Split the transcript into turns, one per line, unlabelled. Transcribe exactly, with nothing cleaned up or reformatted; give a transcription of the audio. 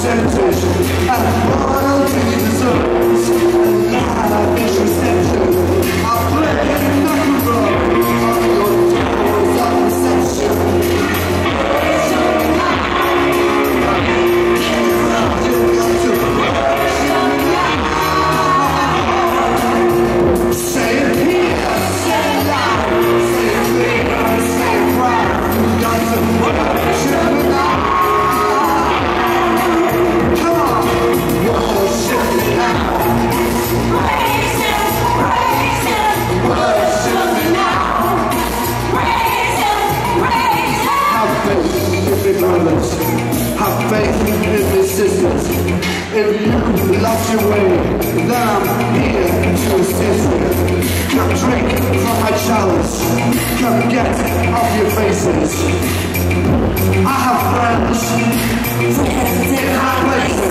percentage, and royalty deserves a lavish reception. I play knuckle on your doors of reception. Say it here, say it loud, say it clear, say it proud. You got to worship me now. Come on, worship me now. Praise Him, praise Him, worship me now. Praise Him, praise Him. Have faith in me, brothers. Have faith in me, sisters. If you lost your way, then I'm here to assist you. Come drink from my chalice. Come get off your faces. I have friends in high places.